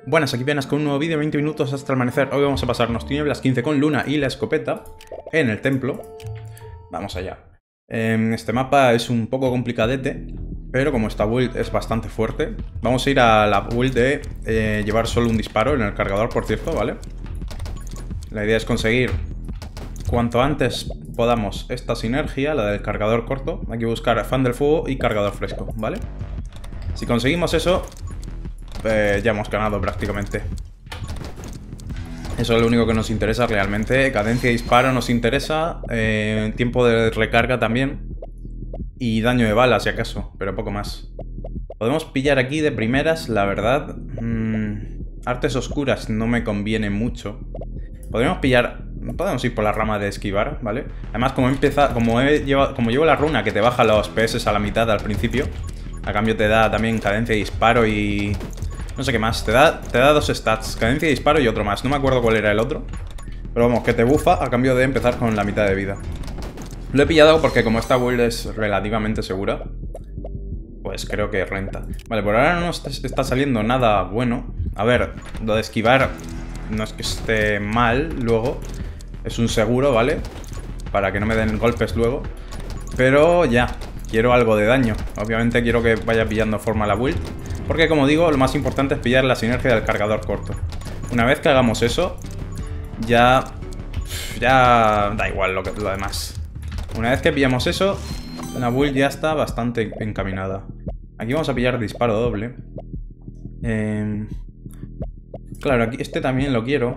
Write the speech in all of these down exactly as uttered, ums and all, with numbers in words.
Buenas, aquí vienes con un nuevo vídeo, veinte minutos hasta el amanecer. Hoy vamos a pasarnos Tinieblas quince con Luna y la escopeta en el templo. Vamos allá. Este mapa es un poco complicadete, pero como esta build es bastante fuerte, vamos a ir a la build de eh, llevar solo un disparo en el cargador, por cierto, ¿vale? La idea es conseguir cuanto antes podamos esta sinergia, la del cargador corto. Hay que buscar fan del fuego y cargador fresco, ¿vale? Si conseguimos eso, eh, ya hemos ganado prácticamente. Eso es lo único que nos interesa realmente. Cadencia de disparo nos interesa, eh, tiempo de recarga también, y daño de bala si acaso, pero poco más. Podemos pillar aquí de primeras, la verdad. Mmm, artes oscuras no me conviene mucho. Podríamos pillar... Podemos ir por la rama de esquivar, ¿vale? Además, como, empieza, como, he llevado, como llevo la runa que te baja los P S a la mitad al principio, a cambio te da también cadencia de disparo y... no sé qué más. Te da, te da dos stats. Cadencia de disparo y otro más. No me acuerdo cuál era el otro. Pero vamos, que te bufa a cambio de empezar con la mitad de vida. Lo he pillado porque como esta build es relativamente segura, pues creo que renta. Vale, por ahora no está, está saliendo nada bueno. A ver, lo de esquivar no es que esté mal luego. Es un seguro, ¿vale? Para que no me den golpes luego. Pero ya, quiero algo de daño. Obviamente quiero que vaya pillando forma la build, porque como digo, lo más importante es pillar la sinergia del cargador corto. Una vez que hagamos eso, ya... ya da igual lo, que, lo demás. Una vez que pillamos eso, la build ya está bastante encaminada. Aquí vamos a pillar disparo doble. Eh... Claro, aquí este también lo quiero.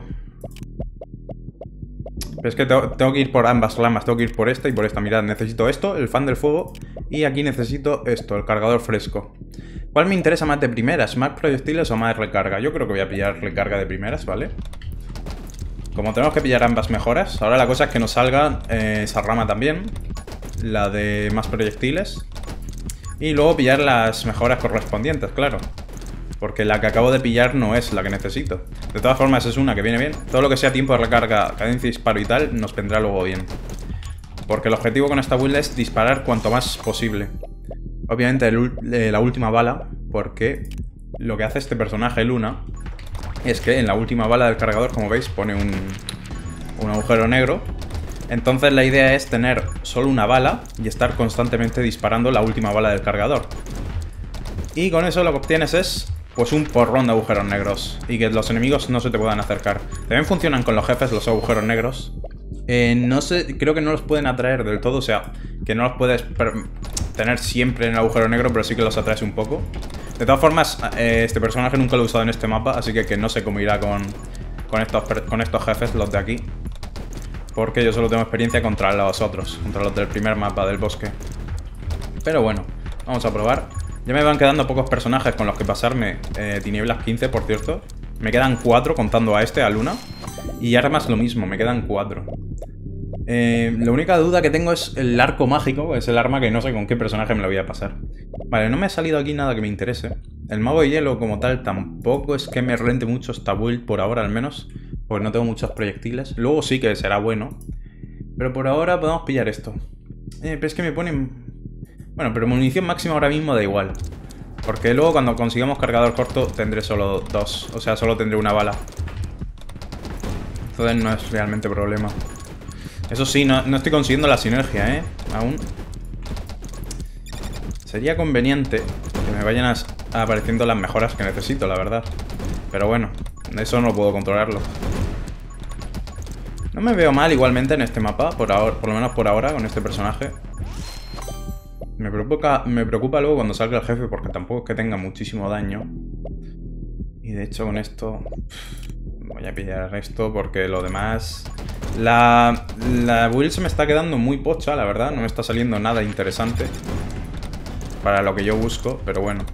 Pero es que tengo, tengo que ir por ambas ramas. Tengo que ir por esta y por esta. Mirad, necesito esto, el fan del fuego. Y aquí necesito esto, el cargador fresco. ¿Cuál me interesa más de primeras? ¿Más proyectiles o más recarga? Yo creo que voy a pillar recarga de primeras, ¿vale? Como tenemos que pillar ambas mejoras, ahora la cosa es que nos salga eh, esa rama también, la de más proyectiles, y luego pillar las mejoras correspondientes, claro. Porque la que acabo de pillar no es la que necesito. De todas formas es una que viene bien. Todo lo que sea tiempo de recarga, cadencia, disparo y tal, nos vendrá luego bien. Porque el objetivo con esta build es disparar cuanto más posible. Obviamente el, eh, la última bala, porque lo que hace este personaje, Luna, es que en la última bala del cargador, como veis, pone un, un agujero negro. Entonces la idea es tener solo una bala y estar constantemente disparando la última bala del cargador. Y con eso lo que obtienes es... pues un porrón de agujeros negros. Y que los enemigos no se te puedan acercar. También funcionan con los jefes los agujeros negros. Eh, no sé, creo que no los pueden atraer del todo. O sea, que no los puedes tener siempre en el agujero negro, pero sí que los atraes un poco. De todas formas, eh, este personaje nunca lo he usado en este mapa, así que, que no sé cómo irá con, con, estos, con estos jefes, los de aquí. Porque yo solo tengo experiencia contra los otros, contra los del primer mapa del bosque. Pero bueno, vamos a probar. Ya me van quedando pocos personajes con los que pasarme eh, Tinieblas quince, por cierto. Me quedan cuatro contando a este, a Luna. Y armas lo mismo, me quedan cuatro. Eh, la única duda que tengo es el arco mágico, es el arma que no sé con qué personaje me lo voy a pasar. Vale, no me ha salido aquí nada que me interese. El mago de hielo como tal tampoco es que me rente mucho esta build, por ahora al menos. Porque no tengo muchos proyectiles. Luego sí que será bueno. Pero por ahora podemos pillar esto. Eh, pero es que me ponen... Bueno, pero munición máxima ahora mismo da igual. Porque luego cuando consigamos cargador corto tendré solo dos. O sea, solo tendré una bala. Entonces no es realmente problema. Eso sí, no, no estoy consiguiendo la sinergia, ¿eh? Aún. Sería conveniente que me vayan a, a apareciendo las mejoras que necesito, la verdad. Pero bueno, eso no puedo controlarlo. No me veo mal igualmente en este mapa, por, ahora, por lo menos por ahora, con este personaje. Me preocupa, me preocupa luego cuando salga el jefe, porque tampoco es que tenga muchísimo daño. Y de hecho con esto... voy a pillar esto porque lo demás... La, la build se me está quedando muy pocha, la verdad. No me está saliendo nada interesante para lo que yo busco, pero bueno.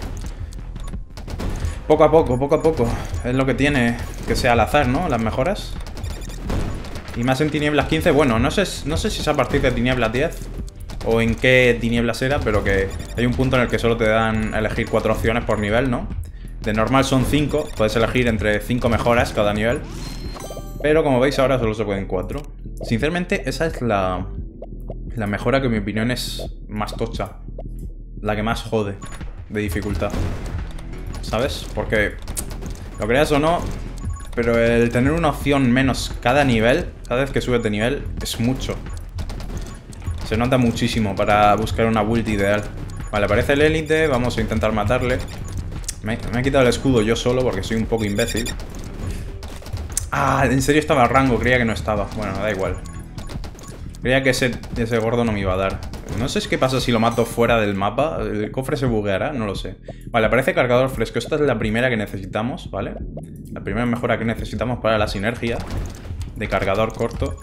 Poco a poco, poco a poco. Es lo que tiene que sea al azar, ¿no? Las mejoras. Y más en Tinieblas quince. Bueno, no sé, no sé si es a partir de Tinieblas diez... o en qué tinieblas era, pero que hay un punto en el que solo te dan a elegir cuatro opciones por nivel, ¿no? De normal son cinco, puedes elegir entre cinco mejoras cada nivel. Pero como veis ahora solo se pueden cuatro. Sinceramente esa es la, la mejora que en mi opinión es más tocha. La que más jode de dificultad. ¿Sabes? Porque Lo creas o no, pero el tener una opción menos cada nivel, cada vez que subes de nivel, es mucho. Se nota muchísimo para buscar una build ideal. Vale, aparece el élite, vamos a intentar matarle. Me, me he quitado el escudo yo solo porque soy un poco imbécil. Ah, en serio estaba a rango, creía que no estaba. Bueno, da igual. Creía que ese, ese gordo no me iba a dar. No sé qué pasa si lo mato fuera del mapa. ¿El cofre se bugueará? No lo sé. Vale, aparece cargador fresco. Esta es la primera que necesitamos, ¿vale? La primera mejora que necesitamos para la sinergia de cargador corto.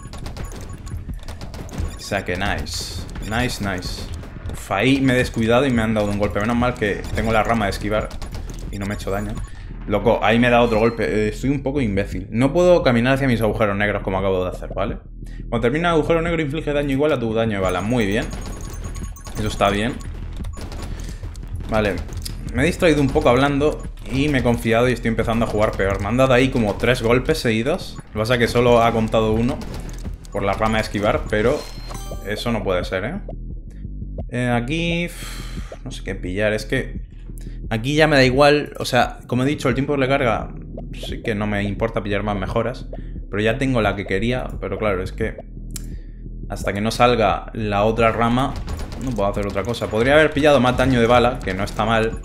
O sea que nice. Nice, nice. Uf, ahí me he descuidado y me han dado un golpe. Menos mal que tengo la rama de esquivar y no me he hecho daño. Loco, ahí me da otro golpe. Eh, estoy un poco imbécil. No puedo caminar hacia mis agujeros negros como acabo de hacer, ¿vale? Cuando termina el agujero negro inflige daño igual a tu daño de bala. Muy bien. Eso está bien. Vale. Me he distraído un poco hablando y me he confiado y estoy empezando a jugar peor. Me han dado ahí como tres golpes seguidos. Lo que pasa es que solo ha contado uno por la rama de esquivar, pero eso no puede ser, ¿eh? eh aquí... No sé qué pillar. Es que... Aquí ya me da igual, o sea, como he dicho, el tiempo de recarga sí que no me importa pillar más mejoras, pero ya tengo la que quería, pero claro, es que hasta que no salga la otra rama no puedo hacer otra cosa. Podría haber pillado más daño de bala, que no está mal,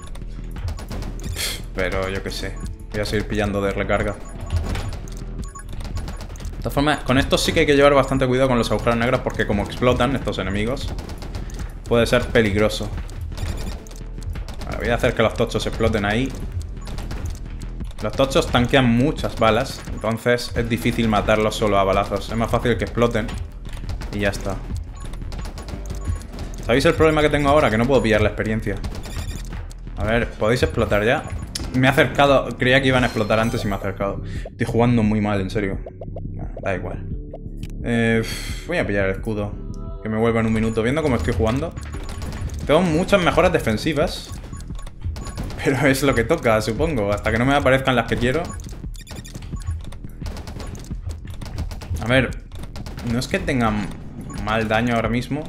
pero yo qué sé, voy a seguir pillando de recarga. De todas formas, con esto sí que hay que llevar bastante cuidado con los agujeros negros porque como explotan estos enemigos, puede ser peligroso. Voy a hacer que los tochos exploten ahí. Los tochos tanquean muchas balas, entonces es difícil matarlos solo a balazos. Es más fácil que exploten y ya está. ¿Sabéis el problema que tengo ahora? Que no puedo pillar la experiencia. A ver, ¿podéis explotar ya? Me he acercado, creía que iban a explotar antes y me he acercado. Estoy jugando muy mal, en serio. Bueno, da igual. Eh, voy a pillar el escudo, que me vuelva en un minuto. Viendo cómo estoy jugando, tengo muchas mejoras defensivas, pero es lo que toca, supongo. Hasta que no me aparezcan las que quiero. A ver, no es que tengan mal daño ahora mismo,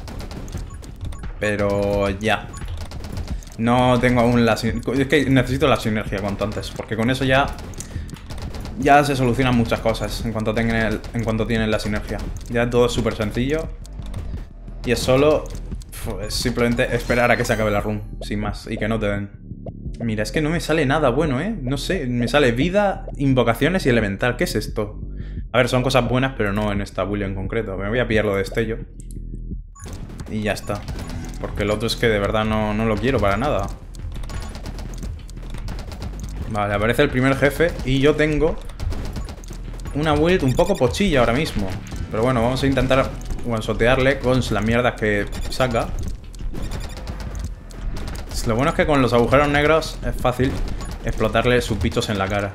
pero ya. No tengo aún la... Es que necesito la sinergia cuanto antes, porque con eso ya... Ya se solucionan muchas cosas en cuanto tengan, el, en cuanto tienen la sinergia. Ya todo es súper sencillo. Y es solo... Es simplemente esperar a que se acabe la run, sin más, y que no te den. Mira, es que no me sale nada bueno, ¿eh? No sé, me sale vida, invocaciones y elemental. ¿Qué es esto? A ver, son cosas buenas, pero no en esta build en concreto. Me voy a pillar lo de destello. Y ya está. Porque el otro es que de verdad no, no lo quiero para nada. Vale, aparece el primer jefe y yo tengo una build un poco pochilla ahora mismo. Pero bueno, vamos a intentar one-shotearle con las mierdas que saca. Lo bueno es que con los agujeros negros es fácil explotarle sus bichos en la cara.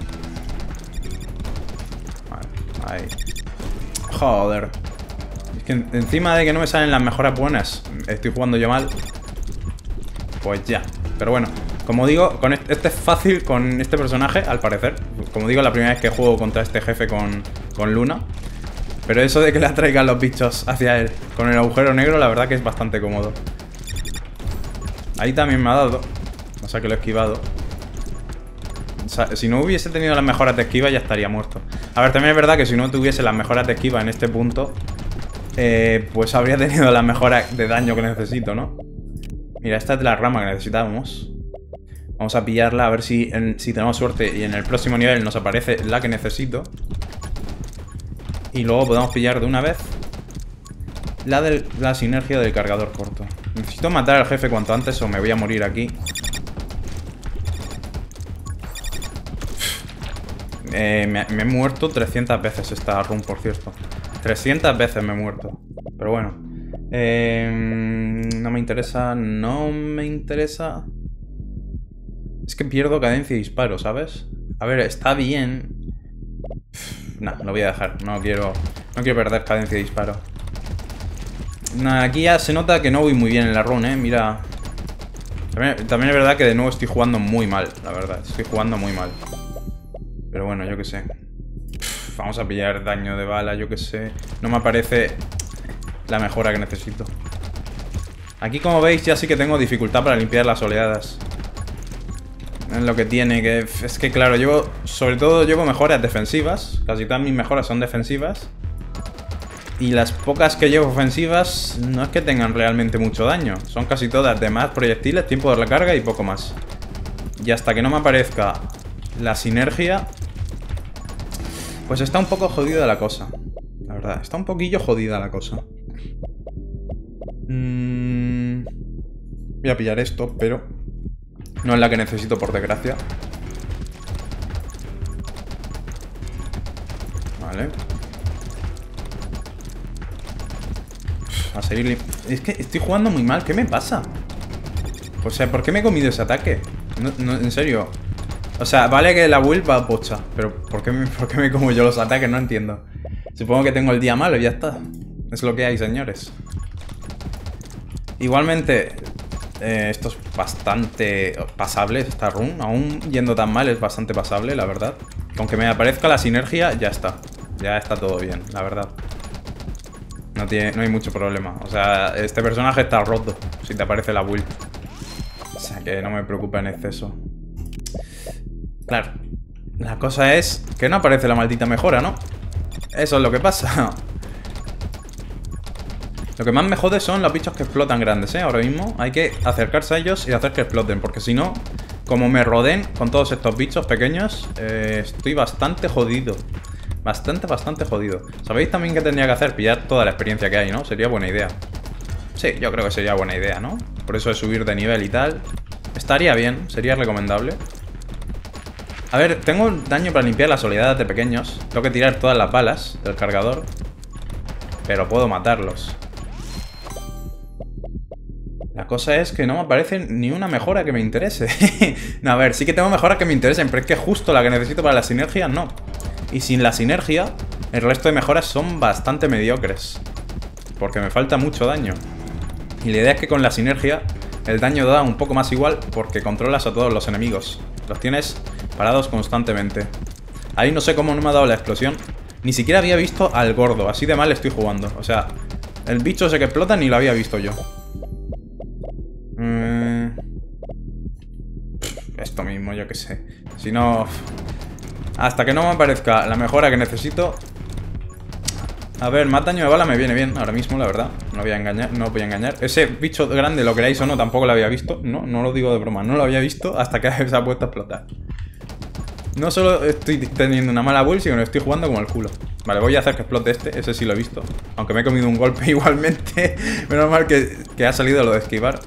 Vale, ahí. Joder. Es que encima de que no me salen las mejoras buenas, estoy jugando yo mal. Pues ya. Pero bueno, como digo, con este, este es fácil con este personaje, al parecer. Como digo, la primera vez que juego contra este jefe con, con Luna. Pero eso de que le atraigan los bichos hacia él con el agujero negro, la verdad que es bastante cómodo. Ahí también me ha dado. O sea que lo he esquivado. O sea, si no hubiese tenido las mejoras de esquiva ya estaría muerto. A ver, también es verdad que si no tuviese las mejoras de esquiva en este punto, eh, pues habría tenido las mejoras de daño que necesito, ¿no? Mira, esta es la rama que necesitábamos. Vamos a pillarla a ver si, en, si tenemos suerte y en el próximo nivel nos aparece la que necesito. Y luego podemos pillar de una vez la de la sinergia del cargador corto. Necesito matar al jefe cuanto antes o me voy a morir aquí. Eh, me, me he muerto trescientas veces esta run, por cierto. trescientas veces me he muerto. Pero bueno. Eh, no me interesa. No me interesa. Es que pierdo cadencia y disparo, ¿sabes? A ver, está bien. No, lo voy a dejar. No quiero, no quiero perder cadencia y disparo. Nah, aquí ya se nota que no voy muy bien en la run, eh. Mira. También, también es verdad que de nuevo estoy jugando muy mal, la verdad. Estoy jugando muy mal. Pero bueno, yo qué sé. Pff, vamos a pillar daño de bala, yo qué sé. No me aparece la mejora que necesito. Aquí, como veis, ya sí que tengo dificultad para limpiar las oleadas. Es lo que tiene, que es que claro, llevo, sobre todo llevo mejoras defensivas. Casi todas mis mejoras son defensivas. Y las pocas que llevo ofensivas no es que tengan realmente mucho daño. Son casi todas de más proyectiles, tiempo de recarga y poco más. Y hasta que no me aparezca la sinergia, pues está un poco jodida la cosa. La verdad, está un poquillo jodida la cosa. Mm, voy a pillar esto, pero no es la que necesito, por desgracia. Vale. A seguir. Es que estoy jugando muy mal. ¿Qué me pasa? O sea, ¿por qué me he comido ese ataque? No, no, en serio. O sea, vale que la build va a pocha, pero ¿por qué, me, ¿por qué me como yo los ataques? No entiendo. Supongo que tengo el día malo y ya está. Es lo que hay, señores. Igualmente, eh, esto es bastante pasable, esta run. Aún yendo tan mal es bastante pasable, la verdad. Aunque me aparezca la sinergia, ya está. Ya está todo bien, la verdad. No, tiene, no hay mucho problema. O sea, este personaje está roto si te aparece la build. O sea, que no me preocupa en exceso. Claro. La cosa es que no aparece la maldita mejora, ¿no? Eso es lo que pasa. Lo que más me jode son los bichos que explotan grandes, ¿eh? Ahora mismo hay que acercarse a ellos y hacer que exploten. Porque si no, como me rodeen con todos estos bichos pequeños, eh, estoy bastante jodido. Bastante, bastante jodido. ¿Sabéis también qué tendría que hacer? Pillar toda la experiencia que hay, ¿no? Sería buena idea. Sí, yo creo que sería buena idea, ¿no? Por eso de subir de nivel y tal. Estaría bien, sería recomendable. A ver, tengo daño para limpiar las oleadas de pequeños. Tengo que tirar todas las balas del cargador. Pero puedo matarlos. La cosa es que no me aparece ni una mejora que me interese. No, a ver, sí que tengo mejoras que me interesen, pero es que justo la que necesito para la sinergia, no. Y sin la sinergia, el resto de mejoras son bastante mediocres. Porque me falta mucho daño. Y la idea es que con la sinergia el daño da un poco más igual porque controlas a todos los enemigos. Los tienes parados constantemente. Ahí no sé cómo no me ha dado la explosión. Ni siquiera había visto al gordo. Así de mal estoy jugando. O sea, el bicho ese que explota ni lo había visto yo. Mm... Esto mismo, yo qué sé. Si no... Hasta que no me aparezca la mejora que necesito. A ver, más daño de bala me viene bien ahora mismo, la verdad. No voy a engañar, no voy a engañar. Ese bicho grande, lo queráis o no, tampoco lo había visto. No, no lo digo de broma, no lo había visto hasta que se ha puesto a explotar. No solo estoy teniendo una mala build, sino que estoy jugando como el culo. Vale, voy a hacer que explote este, ese sí lo he visto. Aunque me he comido un golpe igualmente. Menos mal que, que ha salido lo de esquivar.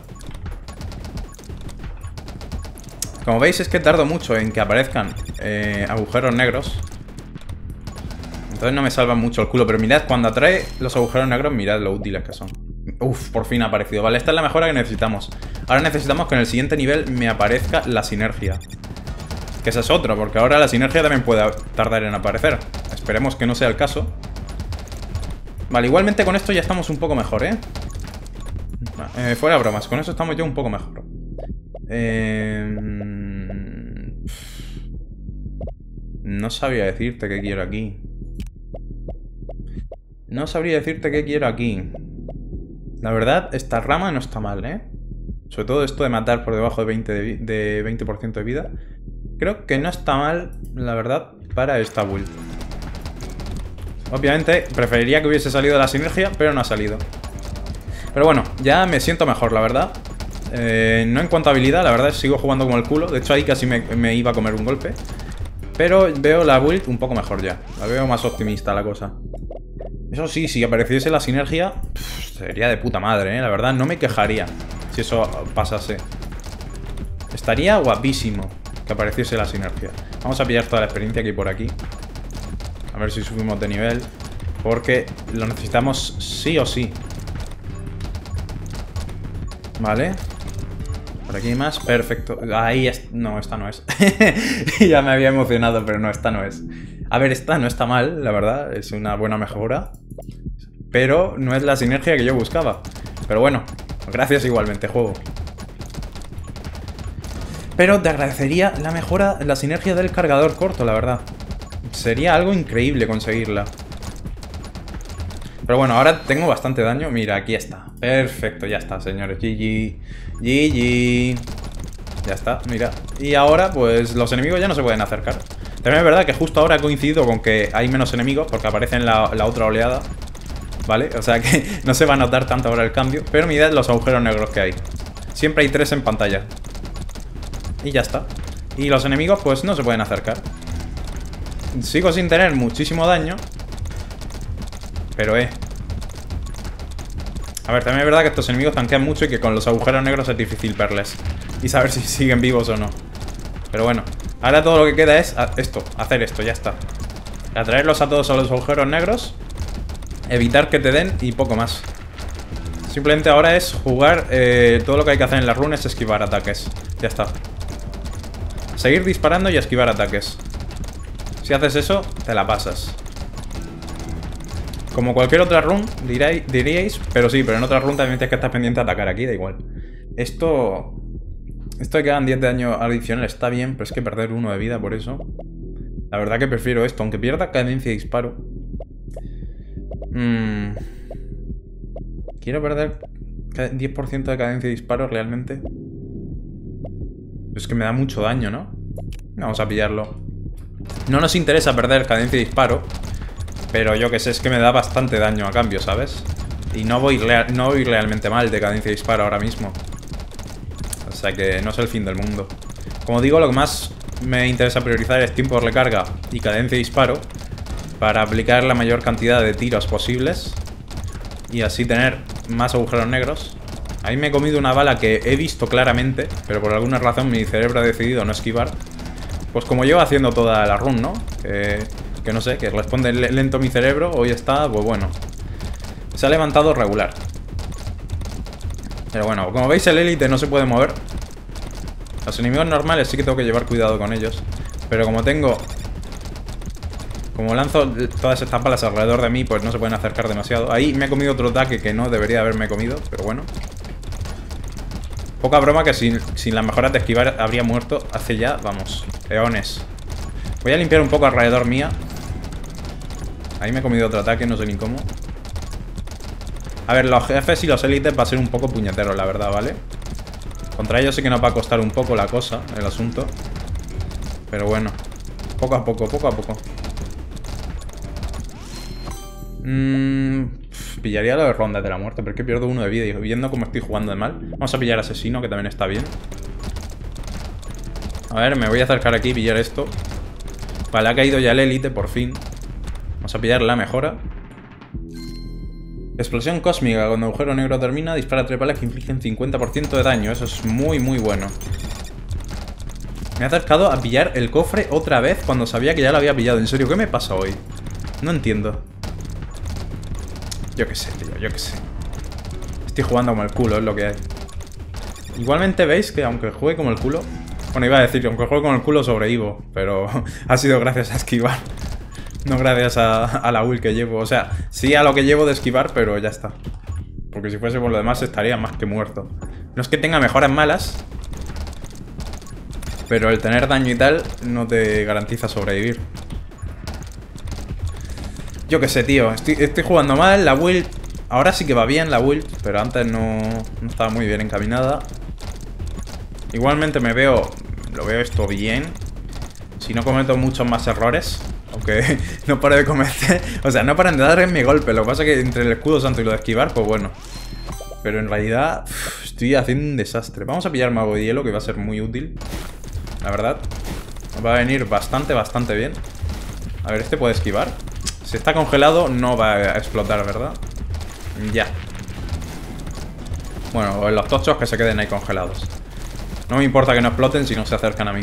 Como veis es que tardo mucho en que aparezcan eh, agujeros negros. Entonces no me salvan mucho el culo. Pero mirad, cuando atrae los agujeros negros, mirad lo útiles que son. Uf, por fin ha aparecido. Vale, esta es la mejora que necesitamos. Ahora necesitamos que en el siguiente nivel me aparezca la sinergia. Que esa es otra, porque ahora la sinergia también puede tardar en aparecer. Esperemos que no sea el caso. Vale, igualmente con esto ya estamos un poco mejor, ¿eh? eh fuera bromas, con eso estamos ya un poco mejor. Eh... No sabría decirte qué quiero aquí. No sabría decirte qué quiero aquí. La verdad, esta rama no está mal, ¿eh? Sobre todo esto de matar por debajo de veinte, de, de veinte por ciento de vida. Creo que no está mal, la verdad, para esta build. Obviamente, preferiría que hubiese salido la sinergia, pero no ha salido. Pero bueno, ya me siento mejor, la verdad. Eh, no en cuanto a habilidad, la verdad sigo jugando como el culo. De hecho ahí casi me, me iba a comer un golpe. Pero veo la build un poco mejor ya. La veo más optimista la cosa. Eso sí, si apareciese la sinergia, pff, sería de puta madre, ¿eh? La verdad no me quejaría si eso pasase. Estaría guapísimo que apareciese la sinergia. Vamos a pillar toda la experiencia que hay por aquí. A ver si subimos de nivel. Porque lo necesitamos sí o sí. Vale. Por aquí hay más, perfecto. Ahí es... No, esta no es. Ya me había emocionado, pero no, esta no es. A ver, esta no está mal, la verdad. Es una buena mejora. Pero no es la sinergia que yo buscaba. Pero bueno, gracias igualmente, juego. Pero te agradecería la mejora, la sinergia del cargador corto, la verdad. Sería algo increíble conseguirla. Pero bueno, ahora tengo bastante daño. Mira, aquí está. Perfecto, ya está, señores. G G. G G. Ya está, mira. Y ahora, pues, los enemigos ya no se pueden acercar. También es verdad que justo ahora ha coincidido con que hay menos enemigos, porque aparece en la, la otra oleada, ¿vale? O sea que no se va a notar tanto ahora el cambio. Pero mirad los agujeros negros que hay. Siempre hay tres en pantalla. Y ya está. Y los enemigos, pues, no se pueden acercar. Sigo sin tener muchísimo daño. Pero, eh... A ver, también es verdad que estos enemigos tanquean mucho y que con los agujeros negros es difícil verles. Y saber si siguen vivos o no. Pero bueno, ahora todo lo que queda es esto, hacer esto, ya está. Atraerlos a todos a los agujeros negros. Evitar que te den y poco más. Simplemente ahora es jugar, eh, todo lo que hay que hacer en las runes es esquivar ataques. Ya está. Seguir disparando y esquivar ataques. Si haces eso, te la pasas. Como cualquier otra run, diréis, diríais, pero sí, pero en otra run también tienes que estar pendiente de atacar. Aquí da igual. Esto... Esto de que hagan diez de daño adicional está bien, pero es que perder uno de vida por eso. La verdad que prefiero esto, aunque pierda cadencia de disparo. Mm. Quiero perder diez por ciento de cadencia de disparo realmente. Es que me da mucho daño, ¿no? Vamos a pillarlo. No nos interesa perder cadencia de disparo, pero yo que sé, es que me da bastante daño a cambio, ¿sabes? Y no voy, no voy realmente mal de cadencia de disparo ahora mismo. O sea que no es el fin del mundo. Como digo, lo que más me interesa priorizar es tiempo de recarga y cadencia de disparo para aplicar la mayor cantidad de tiros posibles y así tener más agujeros negros. Ahí me he comido una bala que he visto claramente, pero por alguna razón mi cerebro ha decidido no esquivar. Pues como llevo haciendo toda la run, ¿no? Que, que no sé, que responde lento mi cerebro. Hoy está, pues bueno, se ha levantado regular. Pero bueno, como veis el élite no se puede mover. Los enemigos normales sí que tengo que llevar cuidado con ellos. Pero como tengo... Como lanzo todas estas balas alrededor de mí, pues no se pueden acercar demasiado. Ahí me he comido otro ataque que no debería haberme comido, pero bueno. Poca broma que sin, sin las mejoras de esquivar habría muerto hace ya, vamos, eones. Voy a limpiar un poco alrededor mía. Ahí me he comido otro ataque, no sé ni cómo. A ver, los jefes y los élites va a ser un poco puñeteros, la verdad, ¿vale? Contra ellos sí que nos va a costar un poco la cosa, el asunto. Pero bueno, poco a poco, poco a poco. Mmm... Pillaría lo de rondas de la muerte, pero es que pierdo uno de vida y viendo cómo estoy jugando de mal. Vamos a pillar asesino, que también está bien. A ver, me voy a acercar aquí y pillar esto. Vale, ha caído ya el élite, por fin. Vamos a pillar la mejora. Explosión cósmica. Cuando el agujero negro termina, dispara tres balas que infligen cincuenta por ciento de daño. Eso es muy, muy bueno. Me he acercado a pillar el cofre otra vez cuando sabía que ya lo había pillado. En serio, ¿qué me pasa hoy? No entiendo. Yo qué sé, tío, yo qué sé. Estoy jugando como el culo, es lo que hay. Igualmente veis que aunque juegue como el culo... Bueno, iba a decir que aunque juegue como el culo sobrevivo, pero ha sido gracias a esquivar. No gracias a, a la ult que llevo. O sea, sí a lo que llevo de esquivar, pero ya está. Porque si fuese por lo demás estaría más que muerto. No es que tenga mejoras malas, pero el tener daño y tal no te garantiza sobrevivir. Yo qué sé, tío. Estoy, estoy jugando mal. La build... Ahora sí que va bien la build, pero antes no, no estaba muy bien encaminada. Igualmente me veo... Lo veo esto bien. Si no cometo muchos más errores. Aunque no paro de cometer... O sea, no paran de darme mi golpe. Lo que pasa es que entre el escudo santo y lo de esquivar, pues bueno. Pero en realidad... Uf, estoy haciendo un desastre. Vamos a pillar mago de hielo, que va a ser muy útil. La verdad. Va a venir bastante, bastante bien. A ver, ¿este puede esquivar? Si está congelado no va a explotar, ¿verdad? Ya. Bueno, los tochos que se queden ahí congelados. No me importa que no exploten si no se acercan a mí.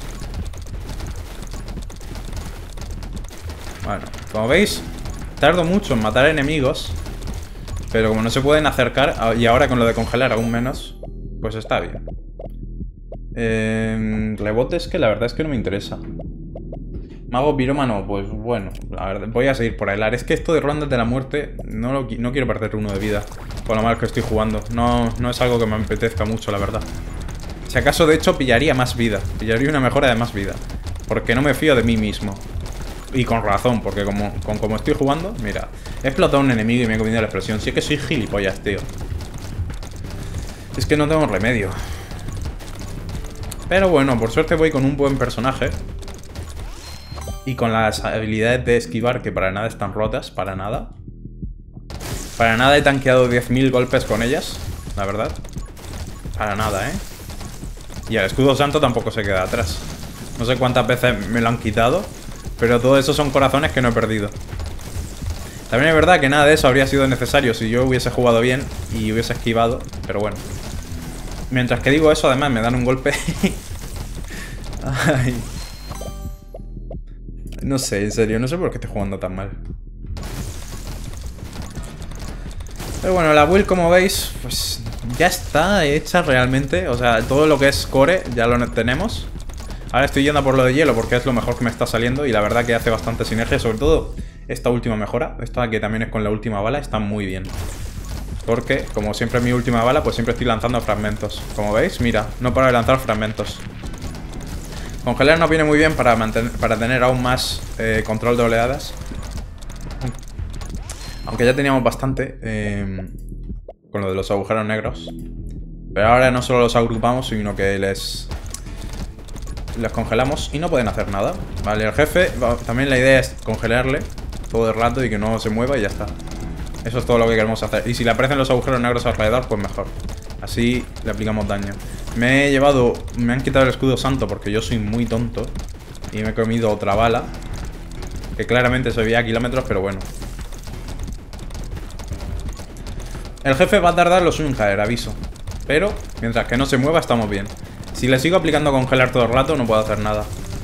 Bueno, como veis, tardo mucho en matar enemigos. Pero como no se pueden acercar, y ahora con lo de congelar aún menos, pues está bien. Eh, rebotes que la verdad es que no me interesa. Mago pirómano, pues bueno, la verdad, voy a seguir por ahí. Es que esto de rondas de la muerte, no, lo, no quiero perder uno de vida. Con lo mal que estoy jugando. No, no es algo que me apetezca mucho, la verdad. Si acaso, de hecho, pillaría más vida. Pillaría una mejora de más vida. Porque no me fío de mí mismo. Y con razón, porque como, con como estoy jugando, mira, he explotado un enemigo y me he comido la explosión. Sí es que soy gilipollas, tío. Es que no tengo remedio. Pero bueno, por suerte voy con un buen personaje. Y con las habilidades de esquivar, que para nada están rotas, para nada. Para nada he tanqueado diez mil golpes con ellas, la verdad. Para nada, ¿eh? Y el escudo santo tampoco se queda atrás. No sé cuántas veces me lo han quitado, pero todo eso son corazones que no he perdido. También es verdad que nada de eso habría sido necesario si yo hubiese jugado bien y hubiese esquivado, pero bueno. Mientras que digo eso, además me dan un golpe. Ay. No sé, en serio, no sé por qué estoy jugando tan mal. Pero bueno, la build, como veis, pues ya está hecha realmente. O sea, todo lo que es core ya lo tenemos. Ahora estoy yendo por lo de hielo porque es lo mejor que me está saliendo. Y la verdad que hace bastante sinergia, sobre todo esta última mejora. Esta que también es con la última bala, está muy bien. Porque, como siempre es mi última bala, pues siempre estoy lanzando fragmentos. Como veis, mira, no paro de lanzar fragmentos. Congelar nos viene muy bien para, mantener, para tener aún más eh, control de oleadas. Aunque ya teníamos bastante eh, con lo de los agujeros negros. Pero ahora no solo los agrupamos, sino que les, les congelamos y no pueden hacer nada. Vale, el jefe, también la idea es congelarle todo el rato y que no se mueva y ya está. Eso es todo lo que queremos hacer. Y si le aparecen los agujeros negros alrededor, pues mejor. Así le aplicamos daño. Me he llevado... Me han quitado el escudo santo porque yo soy muy tonto. Y me he comido otra bala. Que claramente se veía a kilómetros, pero bueno. El jefe va a tardar lo suyo en caer, aviso. Pero, mientras que no se mueva, estamos bien. Si le sigo aplicando congelar todo el rato, no puedo hacer nada.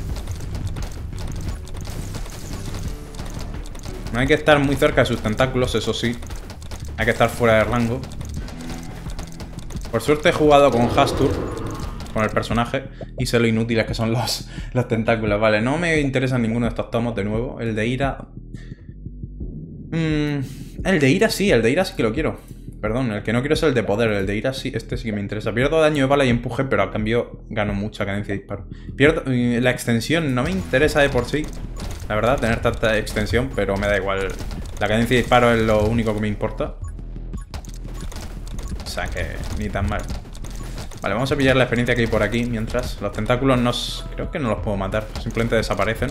No hay que estar muy cerca de sus tentáculos, eso sí. Hay que estar fuera de rango. Por suerte he jugado con Hastur, con el personaje, y sé lo inútiles que son los, los tentáculos. Vale, no me interesa ninguno de estos tomos de nuevo. El de Ira... Mm, el de Ira sí, el de Ira sí que lo quiero. Perdón, el que no quiero es el de poder. El de Ira sí, este sí que me interesa. Pierdo daño de bala y empuje, pero a cambio gano mucha cadencia de disparo. Pierdo... La extensión no me interesa de por sí. La verdad, tener tanta extensión, pero me da igual. La cadencia de disparo es lo único que me importa. O sea que ni tan mal. Vale, vamos a pillar la experiencia que hay por aquí. Mientras, los tentáculos nos... Creo que no los puedo matar, simplemente desaparecen.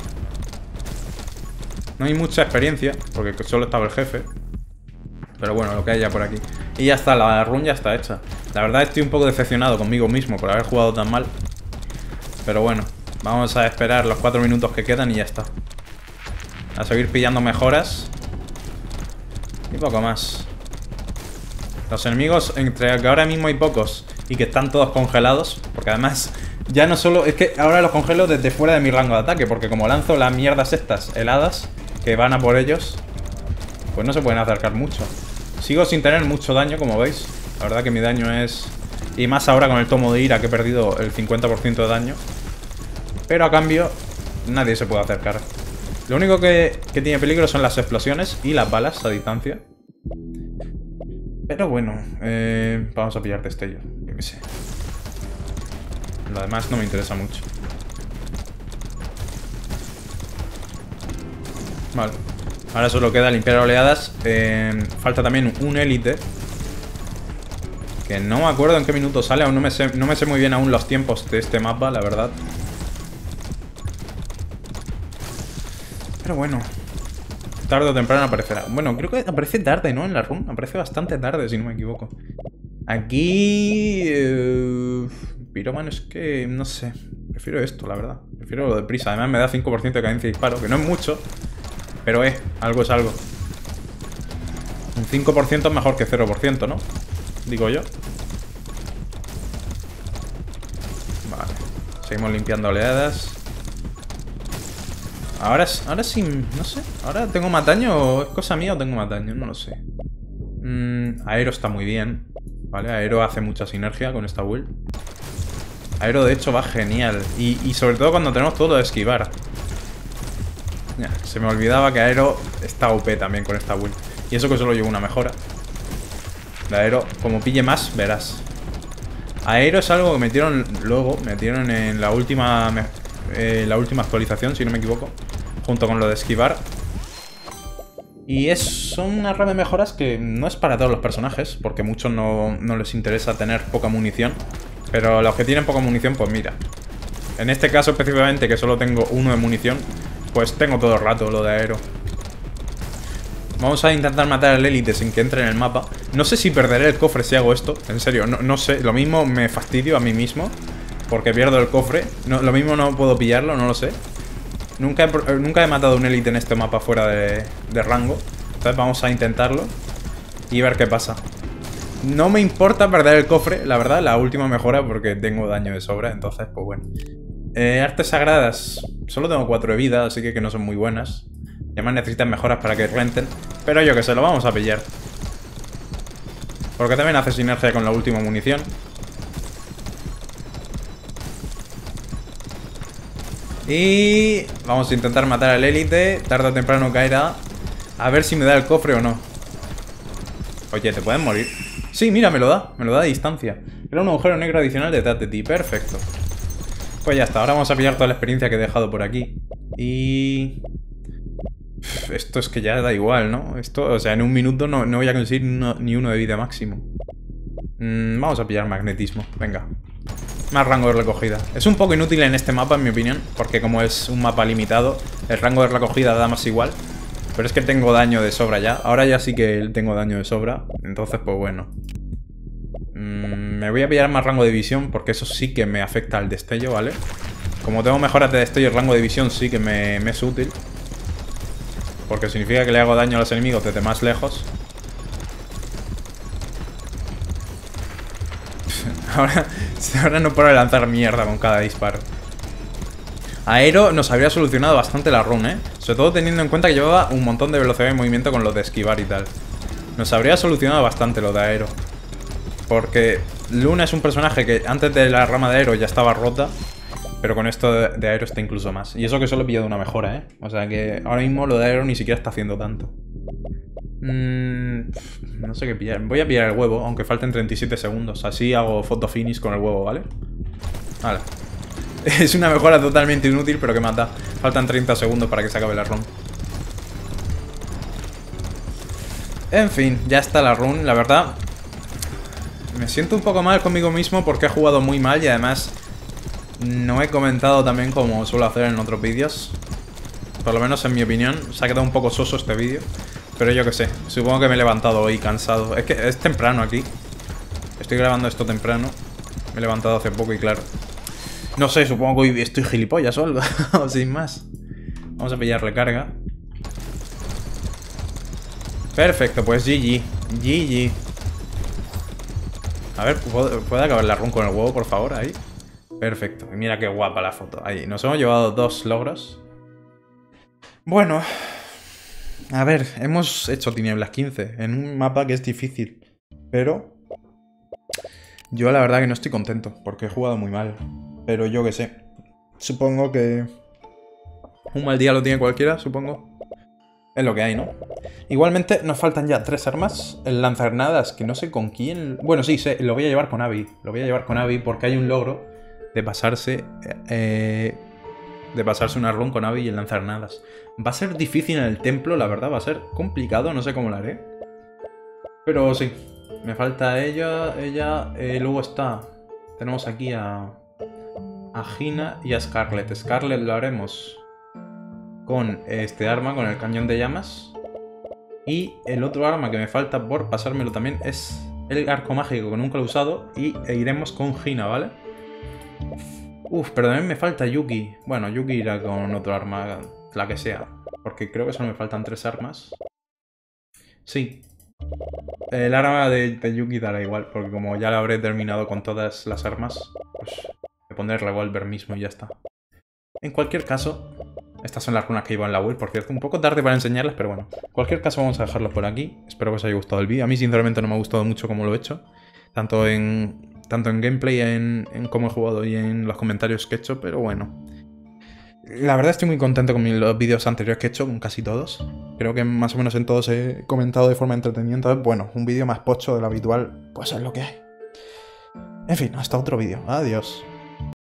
No hay mucha experiencia, porque solo estaba el jefe. Pero bueno, lo que hay ya por aquí. Y ya está, la run ya está hecha. La verdad estoy un poco decepcionado conmigo mismo por haber jugado tan mal. Pero bueno, vamos a esperar los cuatro minutos que quedan y ya está. A seguir pillando mejoras. Y poco más. Los enemigos, entre que ahora mismo hay pocos y que están todos congelados, porque además ya no solo... Es que ahora los congelo desde fuera de mi rango de ataque, porque como lanzo las mierdas estas heladas que van a por ellos, pues no se pueden acercar mucho. Sigo sin tener mucho daño, como veis. La verdad que mi daño es... Y más ahora con el tomo de ira, que he perdido el cincuenta por ciento de daño. Pero a cambio, nadie se puede acercar. Lo único que, que tiene peligro son las explosiones y las balas a distancia. Pero bueno, eh, vamos a pillar destello, yo qué sé. Lo demás no me interesa mucho. Vale. Ahora solo queda limpiar oleadas. Eh, falta también un élite. Que no me acuerdo en qué minuto sale. Aún no me sé, no me sé muy bien aún los tiempos de este mapa, la verdad. Pero bueno. Tarde o temprano aparecerá. Bueno, creo que aparece tarde, ¿no? En la run. Aparece bastante tarde, si no me equivoco. Aquí... Eh... Piroman es que... No sé. Prefiero esto, la verdad. Prefiero lo de prisa. Además me da cinco por ciento de cadencia de disparo. Que no es mucho. Pero eh, algo es algo. Un cinco por ciento es mejor que cero por ciento, ¿no? Digo yo. Vale. Seguimos limpiando oleadas. Ahora, ahora sí, no sé. ¿Ahora tengo más daño o es cosa mía o tengo más daño? No lo sé. Mm, Aero está muy bien. Vale, Aero hace mucha sinergia con esta build. Aero de hecho va genial. Y, y sobre todo cuando tenemos todo de esquivar. Ya, se me olvidaba que Aero está O P también con esta build. Y eso que solo llevo una mejora. De Aero, como pille más, verás. Aero es algo que metieron luego. Metieron en la última... Eh, la última actualización, si no me equivoco, junto con lo de esquivar. Y es, son una red de mejoras que no es para todos los personajes, porque a muchos no, no les interesa tener poca munición. Pero los que tienen poca munición, pues mira. En este caso específicamente, que solo tengo uno de munición, pues tengo todo el rato lo de aero. Vamos a intentar matar al élite sin que entre en el mapa. No sé si perderé el cofre si hago esto. En serio, no, no sé. Lo mismo me fastidio a mí mismo porque pierdo el cofre. No, lo mismo no puedo pillarlo, no lo sé. Nunca he, nunca he matado a un élite en este mapa fuera de, de rango. Entonces vamos a intentarlo y ver qué pasa. No me importa perder el cofre, la verdad, la última mejora, porque tengo daño de sobra. Entonces, pues bueno. Eh, artes sagradas. Solo tengo cuatro de vida, así que, que no son muy buenas. Y además necesitan mejoras para que renten. Pero yo que sé, lo vamos a pillar. Porque también hace sinergia con la última munición. Y vamos a intentar matar al élite. Tarde o temprano caerá. A ver si me da el cofre o no. Oye, ¿te pueden morir? Sí, mira, me lo da. Me lo da a distancia. Era un agujero negro adicional detrás de ti. Perfecto. Pues ya está. Ahora vamos a pillar toda la experiencia que he dejado por aquí. Y... esto es que ya da igual, ¿no? Esto, o sea, en un minuto no, no voy a conseguir no, ni uno de vida máximo. Mm, vamos a pillar magnetismo. Venga. Más rango de recogida. Es un poco inútil en este mapa, en mi opinión, porque como es un mapa limitado, el rango de recogida da más igual. Pero es que tengo daño de sobra ya. Ahora ya sí que tengo daño de sobra. Entonces, pues bueno. Mm, me voy a pillar más rango de visión, porque eso sí que me afecta al destello, ¿vale? Como tengo mejoras de destello, el rango de visión sí que me, me es útil. Porque significa que le hago daño a los enemigos desde más lejos. Ahora, ahora no puedo lanzar mierda con cada disparo. Aero nos habría solucionado bastante la run, ¿eh? Sobre todo teniendo en cuenta que llevaba un montón de velocidad de movimiento con lo de esquivar y tal. Nos habría solucionado bastante lo de aero. Porque Luna es un personaje que antes de la rama de aero ya estaba rota. Pero con esto de aero está incluso más. Y eso que solo he pillado una mejora, ¿eh? O sea que ahora mismo lo de aero ni siquiera está haciendo tanto. Mm, no sé qué pillar. Voy a pillar el huevo, aunque falten treinta y siete segundos. Así hago photo finish con el huevo, ¿vale? Vale. Es una mejora totalmente inútil, pero que mata. Faltan treinta segundos para que se acabe la run. En fin, ya está la run. La verdad, me siento un poco mal conmigo mismo porque he jugado muy mal y además... no he comentado también como suelo hacer en otros vídeos. Por lo menos en mi opinión. Se ha quedado un poco soso este vídeo. Pero yo qué sé. Supongo que me he levantado hoy cansado. Es que es temprano aquí. Estoy grabando esto temprano. Me he levantado hace poco y claro. No sé, supongo que hoy estoy gilipollas o algo. Sin más. Vamos a pillar recarga. Perfecto, pues G G. G G. A ver, ¿puede acabar la run con el huevo, por favor? Ahí. Perfecto, y mira qué guapa la foto. Ahí, nos hemos llevado dos logros. Bueno, a ver, hemos hecho Tinieblas quince en un mapa que es difícil. Pero yo la verdad que no estoy contento, porque he jugado muy mal. Pero yo qué sé. Supongo que un mal día lo tiene cualquiera, supongo. Es lo que hay, ¿no? Igualmente nos faltan ya tres armas. El lanzagranadas, que no sé con quién... Bueno, sí, sé, lo voy a llevar con Abby. Lo voy a llevar con Abby porque hay un logro de pasarse... Eh, de pasarse una run con Abby y el lanzagranadas. Va a ser difícil en el templo, la verdad. Va a ser complicado, no sé cómo lo haré. Pero sí. Me falta ella, ella... Eh, luego está... Tenemos aquí a... A Gina y a Scarlet. Scarlet lo haremos... con este arma, con el cañón de llamas. Y el otro arma que me falta por pasármelo también es el arco mágico, que nunca lo he usado. Y e iremos con Gina, ¿vale? Uf, pero también me falta Yuki. Bueno, Yuki irá con otro arma, la que sea. Porque creo que solo me faltan tres armas. Sí. El arma de, de Yuki dará igual, porque como ya lo habré terminado con todas las armas, pues me pondré el revólver mismo y ya está. En cualquier caso... Estas son las runas que iba en la build, por cierto. Un poco tarde para enseñarlas, pero bueno. En cualquier caso vamos a dejarlo por aquí. Espero que os haya gustado el vídeo. A mí sinceramente no me ha gustado mucho como lo he hecho. Tanto en, tanto en gameplay, en, en cómo he jugado y en los comentarios que he hecho, pero bueno. La verdad estoy muy contento con los vídeos anteriores que he hecho, con casi todos. Creo que más o menos en todos he comentado de forma entretenida. Entonces, bueno, un vídeo más pocho de lo habitual, pues es lo que hay. En fin, hasta otro vídeo. Adiós.